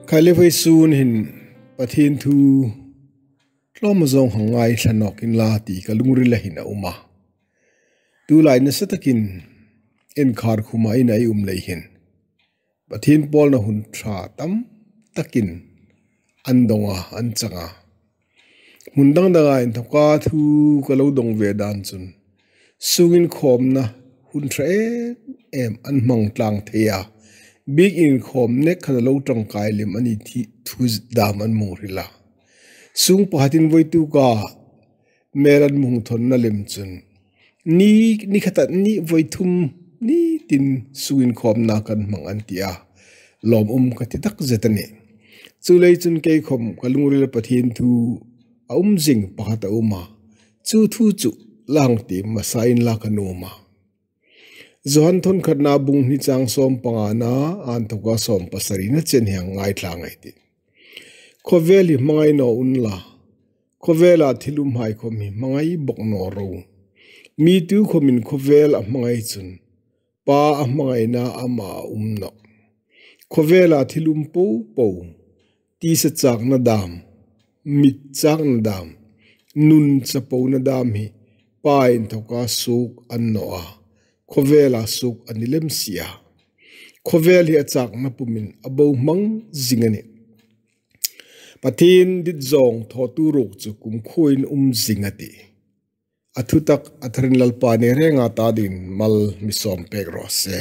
khai le phai sun hin pathin thu tlom zong hangai hlanok in la ti ka lungri la hin a uma tu lai na satakin en khar khuma in ai lei hin pathin pol na hun tha tam takin andonga anchanga mundang danga in thoka thu ka lo dong ve dan chun sungin khom na hun thre em an mang tlang theya big in khom ne khala lo tang kai lim ani thi thu dam an murila sung pahatin voi tu ka meran mung thon na lem chun ni khata ni voi thum ni tin sungin khom na kan mang an tia lom ka ti tak zetani chu lei chun ke khom kalungri pathin thu jing pahata uma chu thu chu lang ti masain la kanuma zohan thon khatna bung ni chang som pangana an thoka som pasari na chen hiang ngai tlangai ti khoveli mangai no unla khovela thilum hai khomi mangai bok no ro mi tu khomin khovel a mangai chun pa a mangai na ama no khovela thilum po ti sa chak na dam mit chak na dam nun chapo na dam hi pain thoka suk an noa khovela suk anilem sia khovel hi achak na pumin abo mang zingani pathin dit zong thotu rok chu kum khuin zingati athutak atharin lalpa ne renga ta din mal misom pek ro se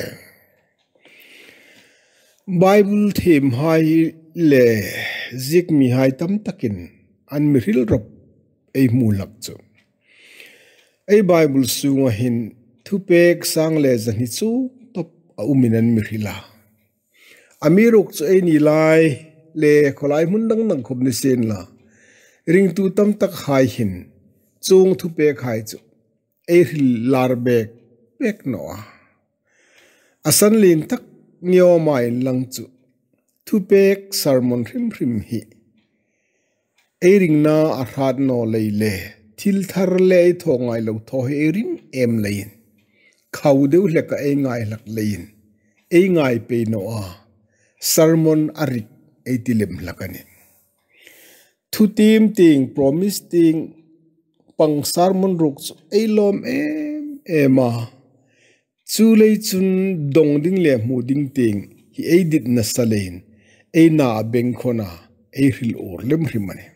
bible theme hai le zik mi hai tam takin an miril rop ei mulak chu ei bible sunga hin thupek sang le zani chu top a uminan mirila amirok chu ei ni lai le kholai mundang nang khop ni sen la ring tu tam tak hai hin chung thupek hai chu ei hil lar bek pek no asan lin tak nyo mai lang chu thupek sermon hrim hi ei ring na a hrat no leile thil thar le thongai lo tho he ring em lein khau deu le ka ei ngai lak lein ei ngai pe no sermon arik ei tilem lakani thu tim ting promise ting pang sermon ruk ei lom ema chu lei chun dong ding le mu ding ting hi ei dit na salein ei na beng khona ei hil or lem hrimani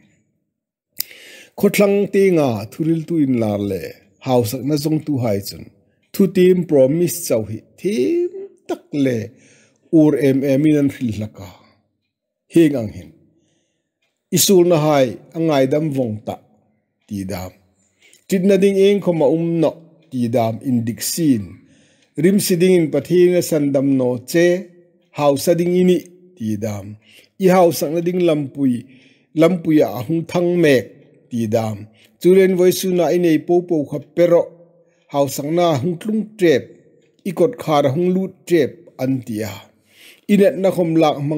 khotlang tinga thuril tu in lar le hausak na zong tu hai chun thu tim promise chau hi thim tak le ur in an hil laka heng ang hin isul na hai angai dam vong ta ti dam tit na ding eng khoma no ti dam indik sin rim siding in pathin sandam no che hausa ding ini ti dam i hausak na ding lampui a hung thang mek ti dam chulen voisu na inei po kha pero hausak na hung tlung trep ikot khar hung lut trep antia inet na khom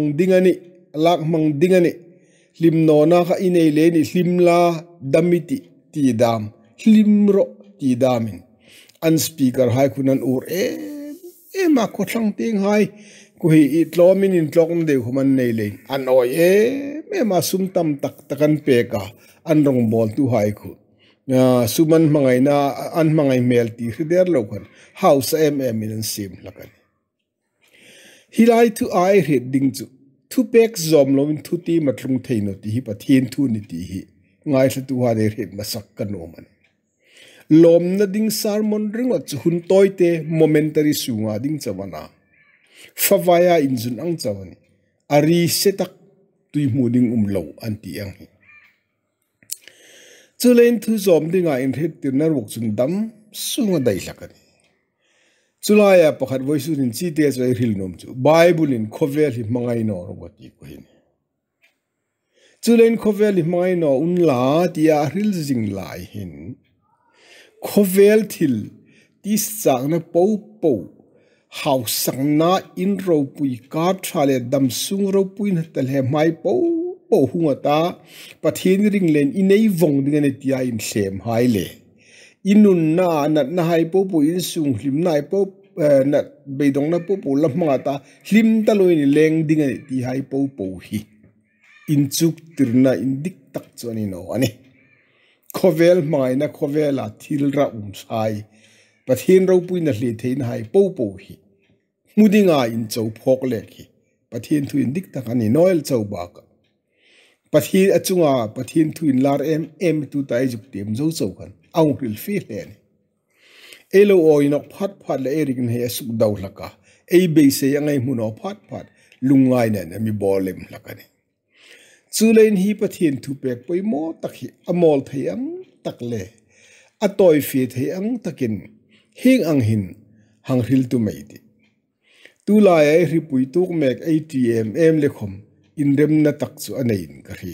lak mang dingani lim no na kha inei le ni hlimla damiti ti dam hlimro ti damin an speaker hai kunan ur ma ko thlang ting hai ku hi itlomin in tlok de human nei le an oi ma sum tam tak takan pe ka an rong bol tu hai khu suman mangai na an mangai mel ti hrider lo khan house in sim lakan hilai tu ai red ding chu thu pek zom lo in thu ti matlung theino ti hi pathin thu ni ti hi ngai thla tu ha de red masak kan no man lom na ding sermon ring chu hun toite momentary sunga ding chawana fawaya injun ang chawani ari setak tui muding lo anti ang hi chulen thu zom dinga in red tirnar wok chun dam sunga dai lakani chulaya pakhat voisu rin chi te chai ril nom chu bible in khovel hi mangai no robati ko hin chulen khovel hi mangai no un la tia ril jing lai hin khovel thil tis chang na po hau sang na in ro pui ka thale dam sung ro pui na tel he mai po hunga ta pathin ring len inei vong ding ne tia in sem hai le inun na nat na hai po in sung hlim nai po nat beidong na po lam ma ta hlim ta loi ni leng ding ne ti hai po hi inchuk tirna indik tak choni no ani khovel mai na khovela thilra sai pathin ro puina hli thein hai po po hi mudinga in chau phok le khi pathin thu indik tak ani noel chau ba ka pathin achunga pathin thu in lar em tu tai juk tem zo chau kan ang ril fi len elo oinok phat phat le erin he suk daw laka ei be se angai muno phat phat lungai na mi bolem lakani chulein hi pathin thu pek poi mo takhi amol theiang takle atoi fi theiang takin hing ang hin hang ril tu mai di tu la ai ri pui tuk mek atm em le khom in rem na tak chu anein ka ri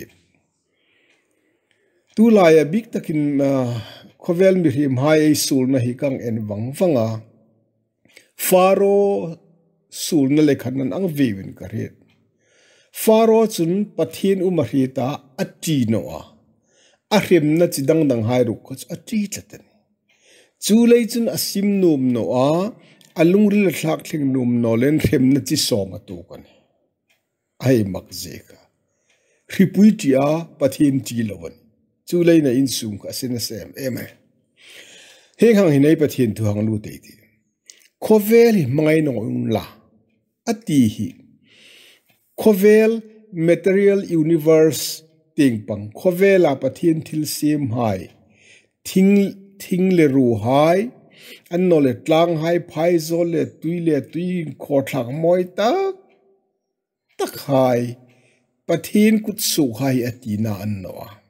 tu la ya big takin khovel mi rim hai ai sul na hi kang en wang wanga faro sul na le khan ang vewin ka ri faro chun pathin umarita ati no a rem na chidang dang hai ru ko ati chatan chulei chun asim num no alungril thlak thling num no len rem na chi som atu kan ai mak zeka ripuitia pathin chi lowan chulei na insung ka sin sem em heng hang hinai pathin thu hang lu te ti khovel mangai no la ati hi khovel material universe ting pang khovela pathin thil sim hai thing le ru hai an no le tlang hai phai zo le tui kho thak moi tak hai pathin kut su hai atina an no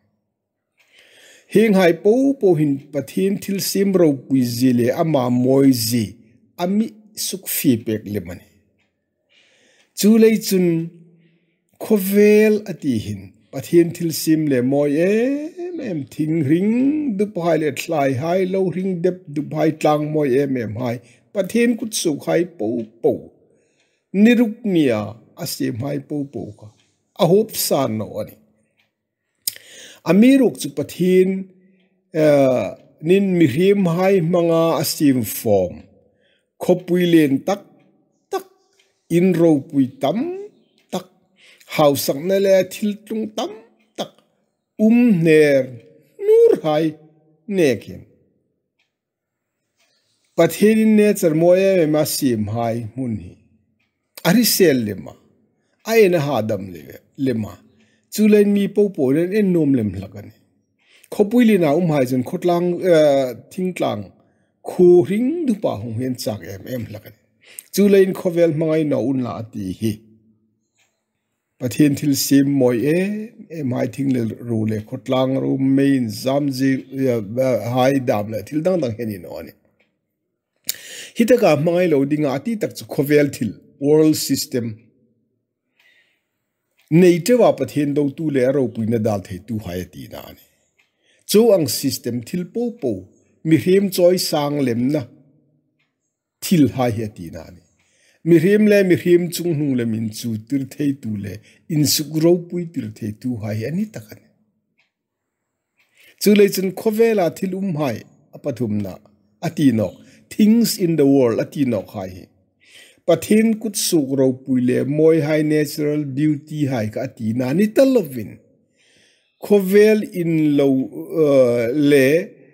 heng hai po hin pathin thil sim ro pui zile ama moi zi ami suk fi pek le mani chulei chun khovel ati hin pathin thil sim le moi em thing ring du pai le thlai hai lo ring dep du pai tlang moi em hai pathin kut su hai po niruk nia asim hai po ka ahop san no ani amiruk chu pathin nin mihrim hai manga asim form khopui len tak in ro pui tam tak hausak na le thil tung tam tak ner nur hai nekin pathin ne charmoye ma sim hai mun hi ari sel lema aina hadam lema chulen mi po ren en nom lem lakani khopui lina hai jon khotlang thingtlang khu ring du pa hong hen chak em lakani chulein khovel mangai no un la ti hi pathin thil sim moi mai thing le ru le khotlang ru main zamji hai dam la thil dang heni no ani hitaka mangai lo dinga ati tak chu khovel thil world system nature wa pathin do tu le ro puina dal thei tu hai ti na ani chu ang system thil po mi hem choi sang lem na thil hai he ti na ani mi hrim chung hnung le min chu tir thei tu le in sugro pui tir thei tu hai ani takan chu le chun khovela thil hai apathum na ati no things in the world ati no hai pathin kut sugro pui le moi hai natural beauty hai ka ati na ni talovin khovel in lo le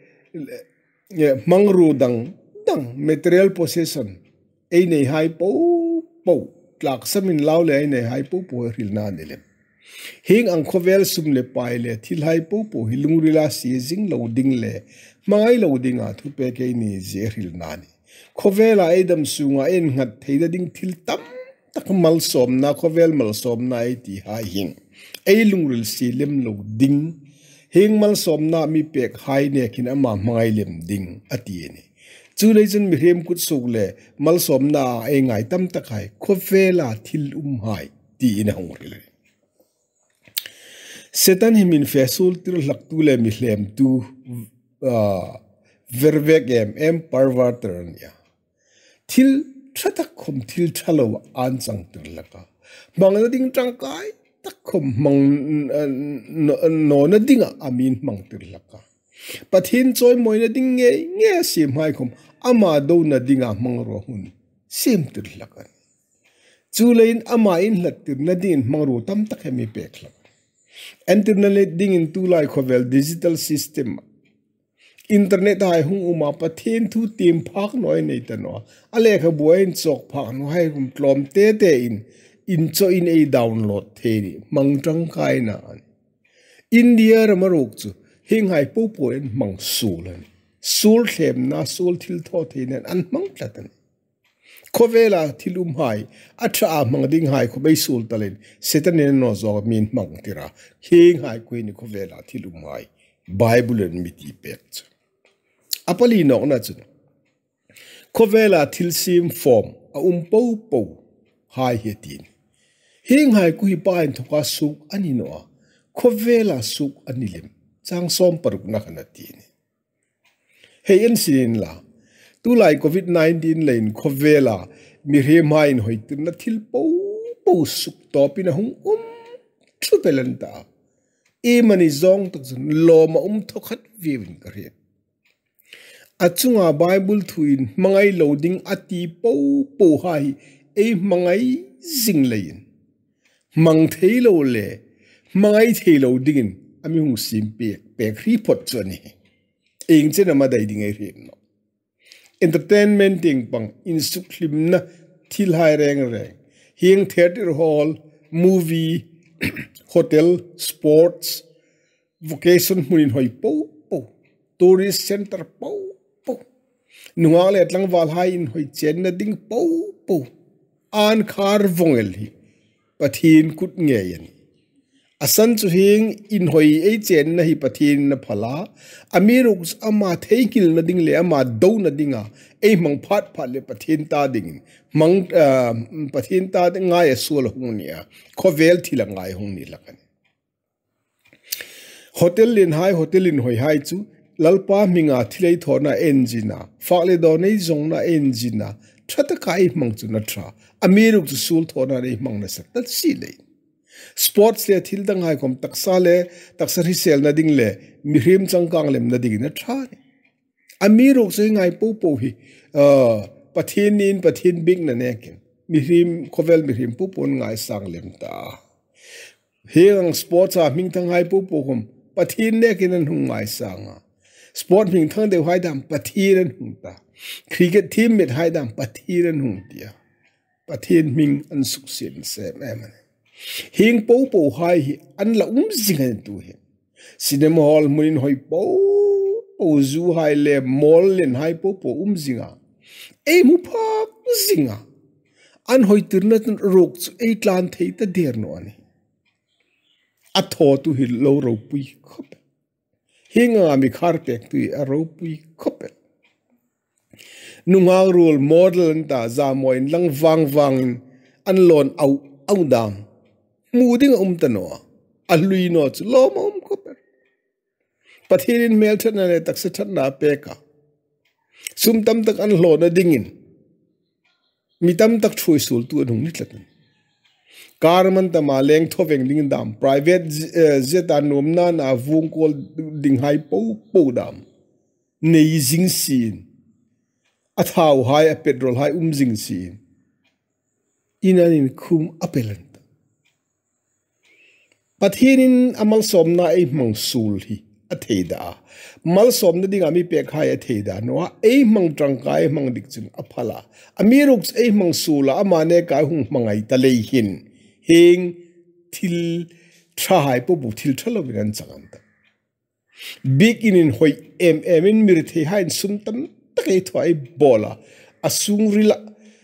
mangru dang material possession ei nei hai po tlak samin law le ei nei hai po ril na nele hing ang khovel sum le pai le thil hai po hilungrila si jing lo ding le mangai lo dinga thu pe ke ni je ril na ni khovela edam sunga en ngat theida ding thil tam tak mal som na khovel mal som na ei ti hai hing ei lungril si lem lo ding hing mal som na mi pek hai ne kin ama mangai lem ding ati ni chulei chun mi rem kut suk le mal som na e ngai tam takai khofela thil hai ti in hong rile setan himin fesul tir lak tu le mi hlem tu vervek em parvater nya thil thatak khom thil thalo an chang tir laka mangna ding tangkai tak khom mang no na dinga amin mang tir laka pathin choi moina ding nge sim hai khom ama do na dinga mangro hun sim tir lakan chulein ama in hlat tir na din mangro tam tak hemi pek lak internet ding in tu lai khovel digital system internet hai hung uma pathen thu tim phak noi nei ta no ale kha buain chok phak no hai rum tlom te in cho in a download the ni mangtang kai na India ramarok chu hing hai po poin mang sulan sul thlem na sul thil tho thein an mang tlatan Kovela thilum hai atra mang ding hai ko bei sul talen setanen no zo min mang tira hing hai ko ni kovela thilum hai bible and miti pek apali no na chu kovela thil sim form a po hai hetin hing hai ku hi pain thoka suk ani no kovela suk anilim chang som paruk na kana tin hey en sin la tu lai covid-19 lein kovela mi re main hoitin na thil po suk topin hung thu pelanta e mani zong tak lo ma thokhat viwin ka re achunga bible thuin mangai loading ati po hai e mangai zing lein mang theilo le mangai theilo dingin ami hung sim pe khri pot chani eng chena ma dai ding e re no entertainment ding pang in suklim na thil hai reng hing theater hall movie hotel sports vocation munin hoi po tourist center po nuwa le tlang wal hai in hoi chen na ding po an khar vongel hi pathin kut nge yan asan chu hing in hoi e chen na hi pathin na phala amiruk ama theikil na ding le ama do na dinga e mang phat le pathin ta ding mang pathin ta nga ya sul hung nia khovel thila ngai hung ni lakan hotel in hoi hai chu lalpa minga thilei thona engina fakle do nei zong na engina thata kai mang chu na tra amiruk chu sul thona nei mang na sak tat si le sports le thil dang hai kom taksa hi sel na ding le mihrim changkang lem na ding na tha amiruk chu ngai po hi pathin big na ne ken mihrim khovel mihrim pon ngai sang lem ta heng sports a ming thang hai po hom pathin ne ken an hung ngai sanga sport ming thang de hai dam pathin hung ta cricket team mit hai dam pathin hung tia pathin ming an suk sin se em hing po hai hi an la zingan tu he cinema hall muin hoi po zu hai le mall len hai po zinga e mu pha zinga an hoi tirna rok e tlan thei ta der no ani a tho tu hi lo ro pui khop hinga mi khar pek tu a ro pui khop nunga role model ta za moin lang wang an lon au dam muding ta no a lui no ch lo mom khop pathirin mel that na tak se that na pe ka sum tam tak an lo na dingin mi tam tak thui sul tu hung ni tlat karman ta ma leng thoveng ding dam private jet an nom na vung kol ding hai po dam nei jing sin a thau hai a petrol hai jing sin inanin khum apelan pathirin amal somna e mang sul hi atheida mal somna ding ami pe khai atheida no e mang trangkai mang dik chung aphala amiruk e mang sula amane ka hung mangai talei hin hing thil thai po bu thil thalo binan changanta big in hoi in mir the hain sum tam takai thoi bola asung rila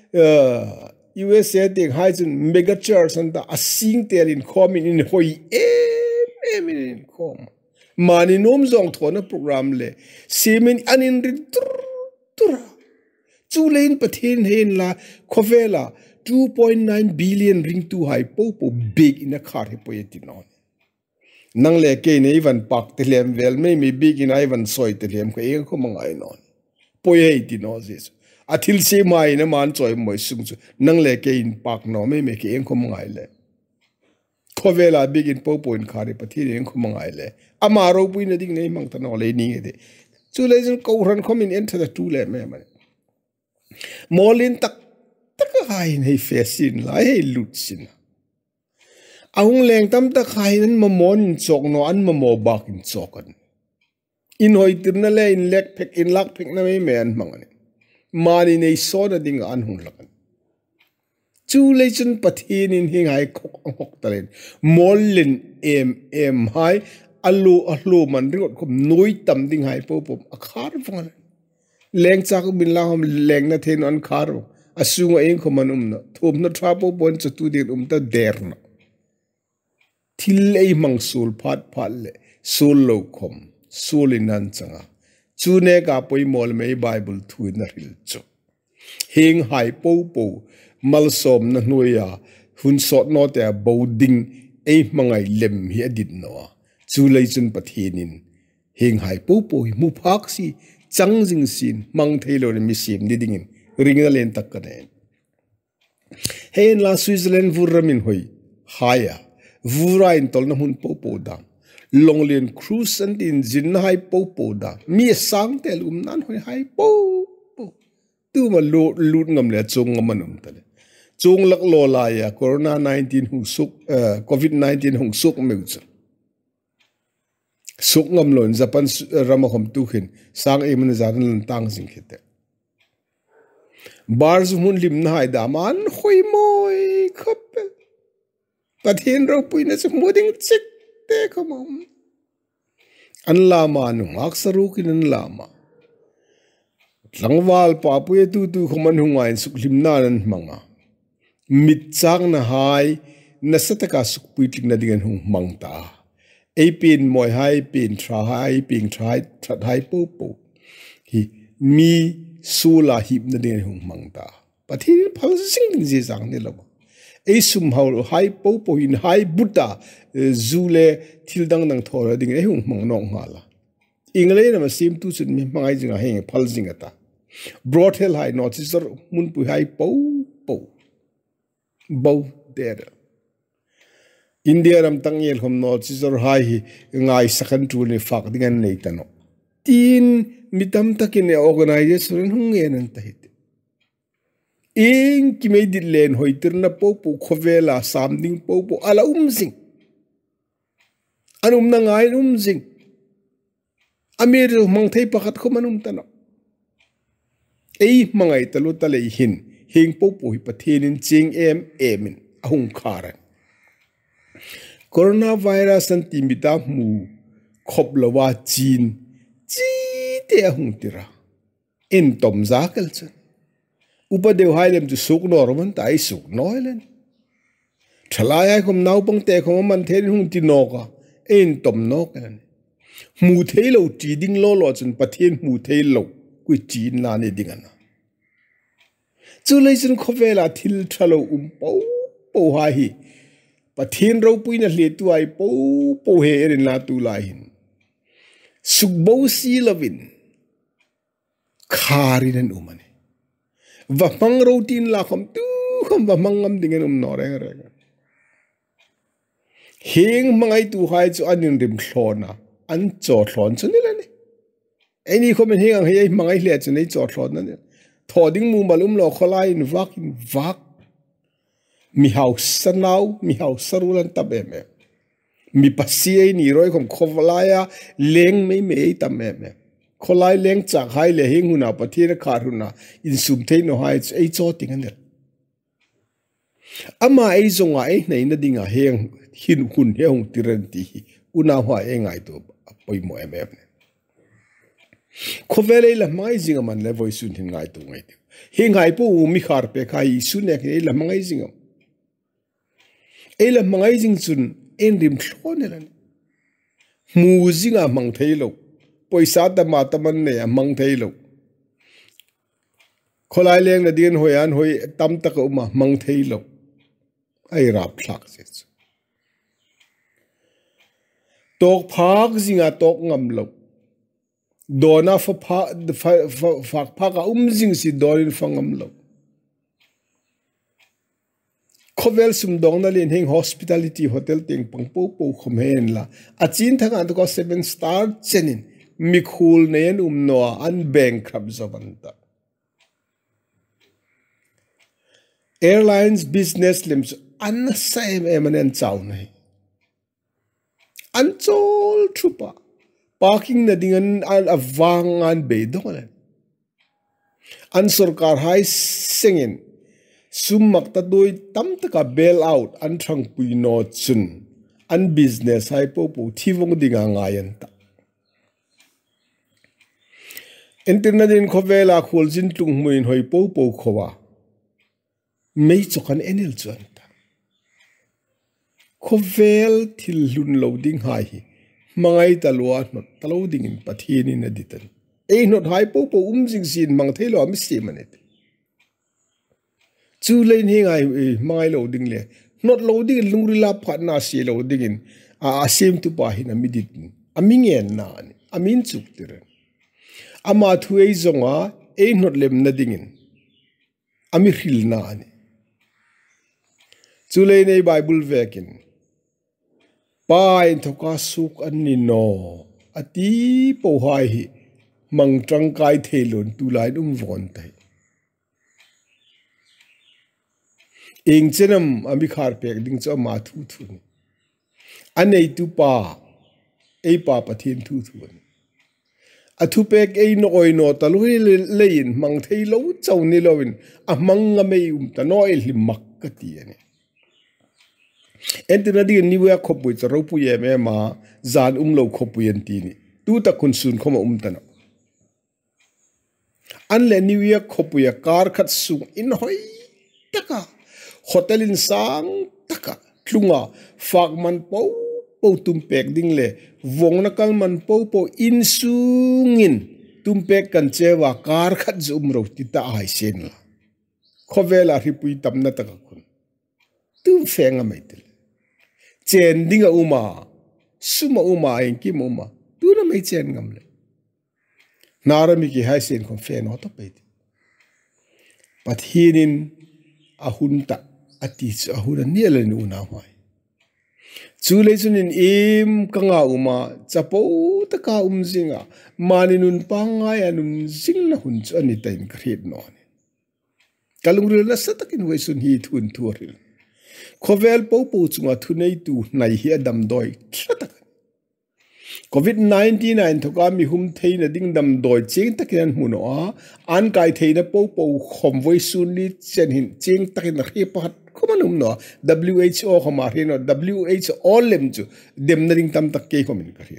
USA ding hai chun mega church and asing terin coming in hoi in com mani nom zong thona program le semen anin tura chulein pathin hen la khovela 2.9 billion ring to hai po big in a car he poeti non nang le ke ne even pak telem vel me big in even soi telem ko e ko mangai non poeti no this athil se mai na man choi moi sung chu nang le ke in pak no me ke en ko mangai le khovela big in po in khare pathi en ko mangai le amaro pui na ding nei mang ta no le ni de chu le jin ko ran kom in enter the two le me molin tak hai nei fesin la hey lutsin ahung leng tam ta khai nan mamon in chok no an mamo bak in chokan in hoi tirna le in lek phek in lak phek na me an mangani mani nei so na ding an hung lakan chu le chun pathin in hing hai khok hok talen mollin em hai allu man ringot khom noi tam ding hai po akhar fangal leng chak bin la hom leng na then an khar asunga eng khoman na thum na trapo bon chu tu din ta derna thil ei mang sul phat le sul lo khom sulinan changa chune ka poi mol mei bible thu na ril chu hing hai po malsom na nuya hun sot no te boding ei mangai lem hi adit no chu lei chun pathinin hing hai po mu phak si chang jing sin mang thailo mi sim di dingin ring na len tak ka ne hen la Switzerland vuramin hoi haya vura in tol na hun po dam longlien cruise and in jin hai po da mi sang tel nan hoi hai po tu ma lut ngam le chung ngam manum tale chung lak lo la ya corona 19 hung suk covid 19 hung suk meu chu suk ngam lon japan rama khom tu khin sang e man zan lan tang sing khite bar zu mun lim na hai da man hoi moi khap pathin ro pui na chu moding chik te khamam an lama nu aksaru kin an lama langwal pa pu tu khoman hungain suk lim na nan manga mit chang na hai na sataka suk pui tik na dingen hung mangta ei pin moi hai pin tra hai ping trai that hai po hi mi sula hip na dingen hung mangta pathin phal sing ding ji jang ni lo ei sum haul hai po in hai buta zule thildang nang thora ding ei hung mang nong hala ingle na ma sim tu chun mi mangai jinga heng phal jinga ta brought hell hai not sister mun pu hai po bo der india ram tang yel khom not sister hai hi ngai sakan tu ni fak dingan nei tano tin mitam takin organization hung en ta hit ing ki me dit len hoitir na po khovela samding po ala sing anum na ngai sing amir mangthei pakhat khomanum tano ei mangai talu tale hin hing po hi pathinin ching emin ahung kharan coronavirus an timita mu khoplawa chin chi te ahung tira in tom zakal chan upadeu hailem tu suk norman tai suk noilen thalaya khom nau pang te khom man the hung ti noka in tom nokan mu theilo ti ding lo chun pathin mu theilo ku chin na ni dingana chu leisen khovela thil thalo po ha hi pathin ro puina hle tu ai po he erin la tu la hin suk bo si lovin kharin an umane va mang routine la khom va mangam dingen no reng hing mangai tu hai chu anin rim thlona an cho thlon chu ni la ni any khom hing ang hei mangai hle chu nei cho thlon na ni thoding mu malum lo kholai in vak mi hau sanau mi hau sarulan tabe me mi pasie ni roi khom khowlaya leng me tabe me kholai leng chak hai le hing huna pathina khar huna in sum thei no hai ei cho ting an ama ei zonga ei nei na dinga heng hin hun he hung tiran ti una hwa e ngai to poi mo em khovele la mai zinga man le voi sun hin ngai to ngai ti hing hai pu mi khar pe khai su ne ke la mangai zinga ei la mangai jing chun en rim thlone lan mu zinga mang theilo poisa ta ma taman ne mang theilo kholai leng na din hoyan hoi tam tak uma mang theilo ai rap thak se tok phak zinga tok ngam lo dona fak phaka jing si dorin fangam lo khovel sum dong na len heng hospitality hotel teng pangpo khom hen la achin thanga to 7-star chenin mikhul nen no an bank khab zabanta airlines business lims an sa em an chau nei an chol thupa parking na ding an awang an be dong an sarkar hai singin sumak ta doi tam taka bail out an thang pui no chun an business hai po thivong dinga ngayan ta internet in khovela kholjin tung muin hoi po khowa mei chokan enel chuan ta khovel thil lun loading hai hi mangai talwa not taloding in pathin in editan ei not hai po jing sin mang thelo am si manet chu lein hi ngai mangai loading le not loading lungri la phat na si loading in a sim tu pa hin amidit amingen na ani amin chuk tiran ama thuei zonga ei not lem na dingin ami khil na ani chu lein ei bible vekin pai thoka suk anni no ati po hai hi mang trang kai thelon tu lai von tai ing chenam ami khar pek ding cho ma thu thu anei tu pa ei pa pathin thu thu athu pek ei no oi no talui lein mang thei lo chau ni lovin a manga mei ta no el mak ka ti ani entina di niwa khopui charo pu ye me ma zan lo khopu yen ti ni tu ta kun sun khoma ta no an le niwa khopu ya kar khat su in hoi taka hotel in sang taka tlunga fak man po tum pek ding le vong na kal man po in sungin tum pek kan chewa kar khat zum ro ti ta ai sen la khovela ri pui tam na taka kun tu fenga mai tel chen dinga uma suma uma en ki uma tu na mai chen ngam le narami ki hai sen kon fe no to pe pathinin ahunta ati ahuna niela nu na mai chu le chunin im kanga uma chapo taka zinga maninun pangai anum zingna hun chu ani tain khret no ni kalungril na satakin wesun hi thun thuril khovel po chunga thunei tu nai hi adam doi thata COVID-19 in thoka mi hum theina ding dam doi ching takin huno an kai theina po khom voi sun li chen hin ching takin ri pat khomanum no WHO khoma ri no WHO lem chu dem na ding tam tak ke khomin ka ri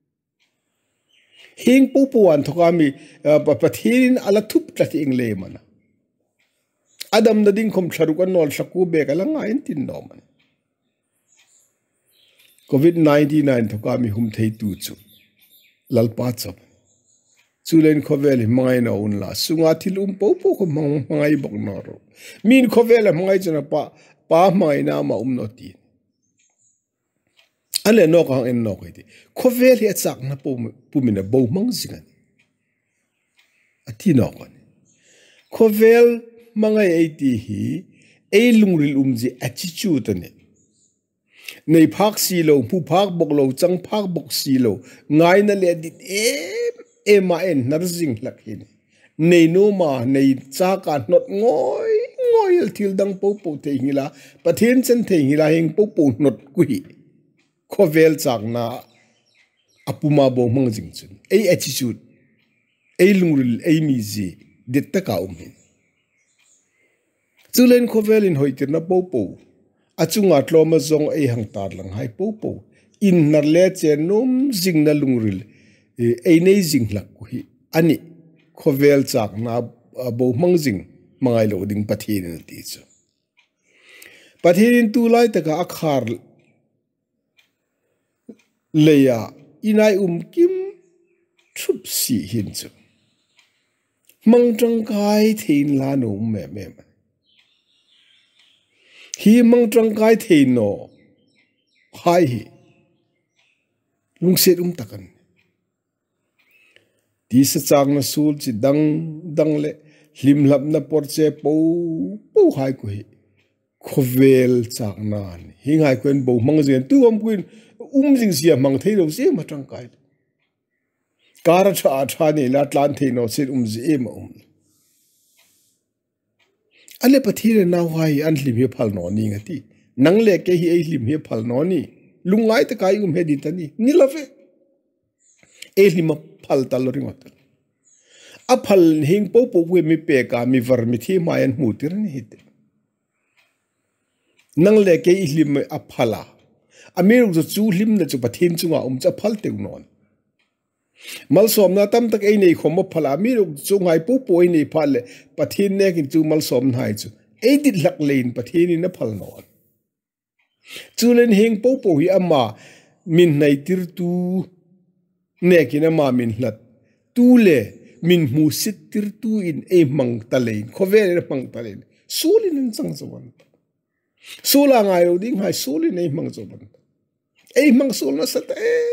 hing po an thoka mi pathin ala thup tlati ingle mana adam na ding khom tharuka nol saku be kala ngain tin no man COVID-19 thoka mi hum thei tu chu lalpa chap chulen khovel mangai na un la sunga thil po ko mangai bok na ro min khovel mangai chana pa mai na ma no ti ale no ka en no ke ti khovel hi chak na pu min bo mang zingan ati no kon khovel mangai ai ti hi ei lungril ji attitude ne nei phak si lo pu phak bok lo chang phak bok si lo ngai na le dit ema en narzing lakhin nei no ma nei cha ka not ngoi thil dang po te hila pathen chen the hila heng po not kui khovel chak na apuma bo mang jing chun ei attitude ei lungril ei mi ji dit ta ka chulen khovel in hoitir na po achunga tloma zong ei hang tar lang hai po in nar le che nom jing na lungril ei nei jing lak ku hi ani khovel chak na bo mang jing mangai lo ding pathin ti chu pathin tu lai taka akhar leya inai kim thup si hin chu mang tang kai thein la no me hi mang tang kai the no hai hi lung set takan ti sa chang na sul chi dang le hlim lap na por che po hai ko hi khovel chak nan hi ngai kwen bo mang zen tu queen jing sia mang thei lo se ma tang kai kara tha ni la tlan the no sit ji em ale pathire na wai an hlim hi phal no ni ngati nang le ke hi lim he phal no ni lungai te kai he di tani ni love lim phal tal ring ot a phal hing po po we mi pe ka mi var mi thi ma yan mu tir ni hit nang le ke lim a phala amir chu lim na chu pathin chunga cha phal te non mal som na tam tak ei nei khom phala mi ru chu ngai pu poi nei phal le pathin ne kin chu mal som nai chu ei dit lak lein pathin in na phal non chu len hing po po hi ama min nei tir tu ne kin ama min hlat tu le min mu sit tir tu in ei mang ta lein khove le mang ta lein sulin in sang sawan sula ngai ro ding hai sulin ei mang sawan ei mang sul na sat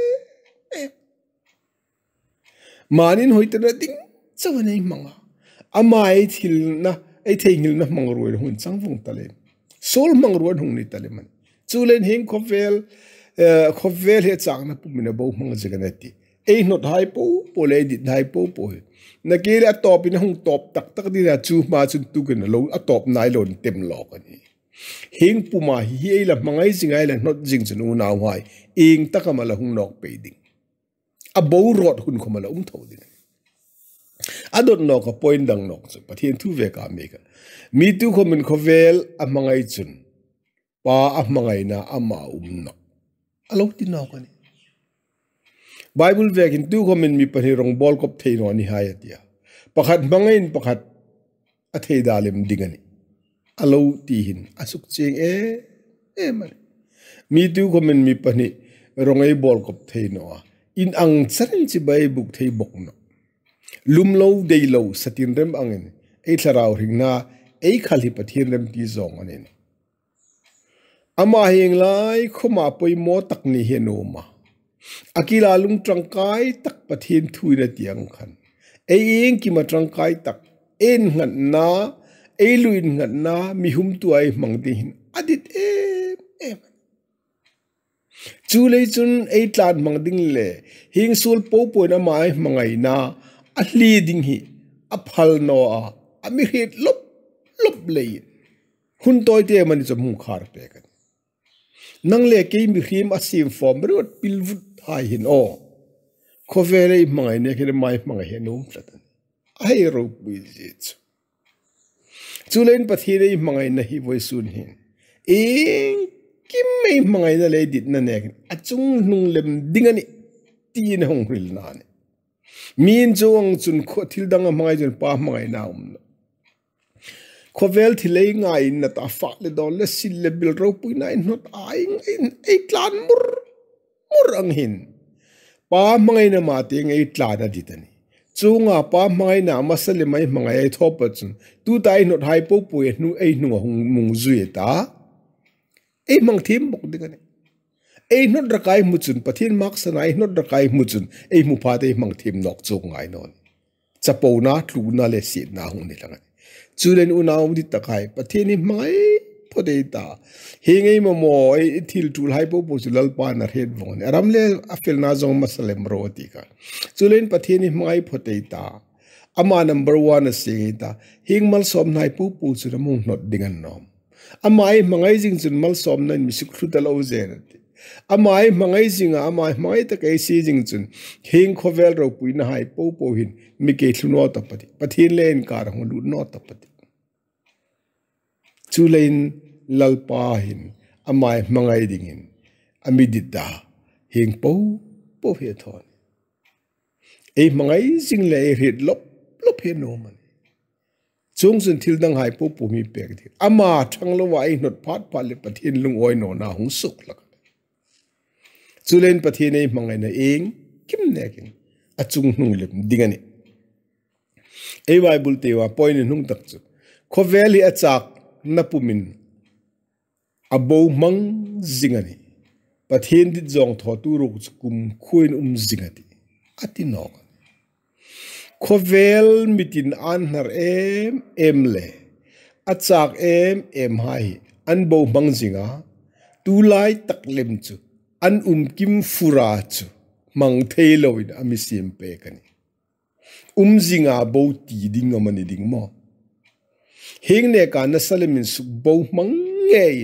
manin hoitana ding chawan ei manga ama ei thil na ei theingil na mang roi hun chang vung talen sol mang roi hung ni tale man chulen hing khovel he chang na pumina bo mang jaganati ei not hai po le dit hai po na ke la top in hung top tak tak di ra chu ma chun tu ken lo a top nai lon tem lo ani hing puma hi ei la mangai jingai la not jing chun u naw hai ing takama la hung nok pe ding a bo rot hun khoma la tho din adot no ka point dang nok chu pathian thu ve ka me ka mi tu khomin khovel a mangai chun pa a mangai na ama no alo ti no ka ni bible ve kin tu khomin mi pani rong bol kop thei no ni hayatia pakhat mangain pakhat a thei dalim dingani alo ti hin asuk cheng man mi tu khomin mi pani rong ei bol kop thei no in ang charin chi bai buk thei bok no lum lo dei lo satin rem angin ei tharau ringna ei khali pathin rem ti zong anin ama heng lai khoma poi mo tak ni heno ma akila lung trangkai tak pathin thui na tiang khan ei eng ki ma trangkai tak en ngat na ei luin ngat na mi hum tuai mang ti hin adit em chu lei chun ei tlan mang ding le hing sul po po na mai mangai na a hli ding hi a phal no a mi hit lop lei hun toy te man chu mu khar pe kan nang le ke mi him a sim form rot pil vut hai hin o khovere mangai ne ke mai mangai he num platan ai ro bi jit chu len pathi re mangai na hi voi sun hin kim mai mangai na le dit na ne achung nung lem dingani tin hong ril na ne min jong chun kho thil dang mangai jon pa mangai na khovel thilei ngai in na ta fa le don le sil le bil ro pui na not ai ei tlan mur ang hin pa mangai na ma te ngei tlan na ditani chunga pa mangai na masale mai mangai ai thopa chun tu tai not hai po pu nu ei nu hung mung zui ta ei mang thim bok dingani ei not rakai muchun pathin mak sanai not rakai muchun ei mu pha te mang thim nok chung ngai non chapo na tlu na le si na hung ni lang chulen unaw di takai pathin ni mai phode ta hingei mo ei thil tul hai po po chulal pa na red von aram le afil na jong masalem ro ti ka chulen pathin ni mai phode ta ama number 1 ase ta hingmal som nai pu pu chu mung not dingan nom amai mangai jing chun mal som nan misik thu ta lo zen amai mangai jinga amai mai ta kai si jing chun hing khovel ro pui na hai po po hin mi ke thluno ta pati pathin len kar hong lu no ta pati chulein lalpa hin amai mangai ding hin amidita hing po po he thon ei mangai jing le red lop he no man chung sun thil dang hai po po mi pek thi ama thang lo wai not phat pa le pathin lung oi no na hung suk lak chulen pathin ei mangai na eng kim ne king achung hnung lem dingani ei bible te wa point hnung tak chu khoveli achak napumin abo mang zingani pathin dit jong tho tu ru kum khuin zingati atino khovel mitin an nar em le achak em hai an bo mang zinga tu lai tak lem chu an kim fura chu mang theiloin ami sim pe kani zinga bo ti ding amani ding mo hing ne ka na salemin su bo mang ngein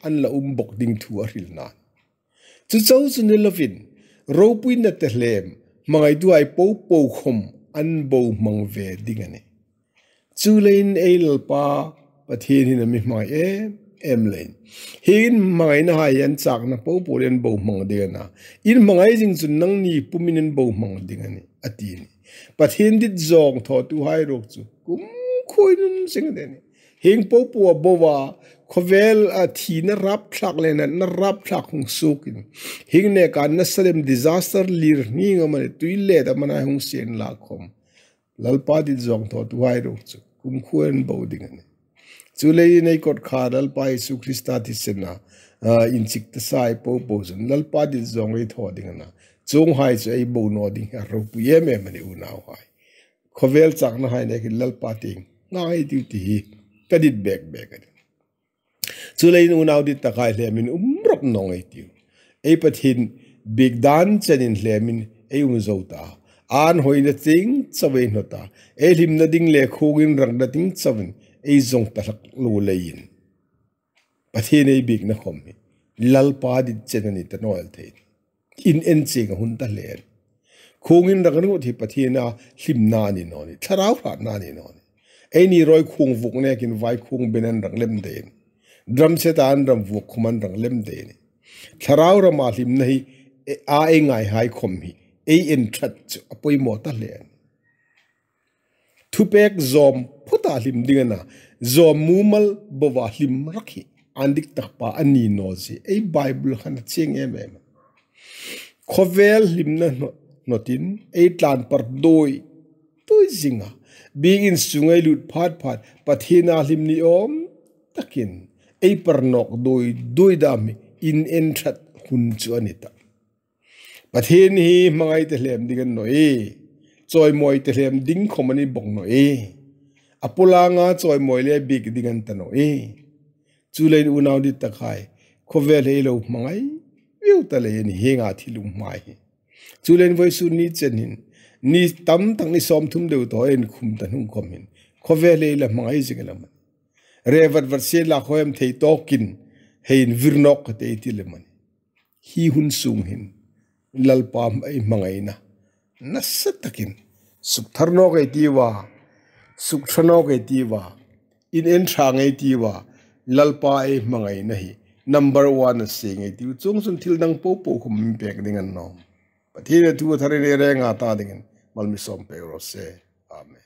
an la bok ding thu a ril na chu chau chu ne lovin ro puin na te hlem mangai du ai po po khom an bo mang ve ding ani chu lein el pa pathin hin mi mai em lein hin mangai na hai an chak na po po len bo mang de na in mangai jing chun nang ni puminen bo mang ding ani ati ni pathin dit zong tho tu hai rok chu kum khoi num sing de ni hing po po bowa khovel a thi na rap thak le na rap thak hung sukin hing ne kan na salem disaster lir ni ngamane tuile da mana hung sen la khom lalpa dit zong tho tu hai rok chu kum khuen bo ding ani chulei nei kot kha lalpa Jesu Christa ti sena in chik ta sai po po zun lalpa dit zong ei tho ding na chung hai chu ei bo no ding a ro pu ye me mani u naw hai khovel chak na hai ne ki lalpa ting ngai ti ti kadit bek ani chulei u naw dit ta khai hlemin rop nong ei tiu ei pathin big dan chanin hlemin ei zota an hoina ting chawe nota ei lim na ding le khogin rang na ting chawen ei zong talak lo lein pathin ei big na khom lalpa dit chenani ta noel the in en ching hun ta len khongin rang no thi pathina hlim na ni no ni tharau pha na ni no ni ei ni roi khung vuk ne kin vai khung benan rang lem de drum se tan ram vuk khuman rang lem de ni tharau ra ma hlim nei a ei ngai hai khom hi ei en that apoi mo ta len thupek zom phuta hlim dingana zom mumal bawa hlim rakhi andik takpa ani no si ei bible khan ching em khovel hlimna notin ei tlan par doi tui zinga big in sungai lut phat pathina hlimni om takin ei par nok doi dami in en that hun chu anita pathin hi mangai te hlem digan no choi moi te hlem ding khomani bong no apulanga choi moi le big dingan ta no chulein unaw dit ta khai khovel he lo mangai viu ta le ni henga thilum mai chulein voi su ni chenin ni tam tang ni som thum deu to en khum ta hung khomin khovel he la mangai jingalam revat verse la khoem thei tokin hein virnok te tileman hi hun sung hin lalpam ai mangai na nasatakin suktharno ge diwa sukthano ge diwa in en thang ge diwa lalpa ai mangai nahi number 1 sing ai tiu chung sun thil dang po khum pek ding an nom pathina tu thare re nga ta ding mal mi som pe ro se amen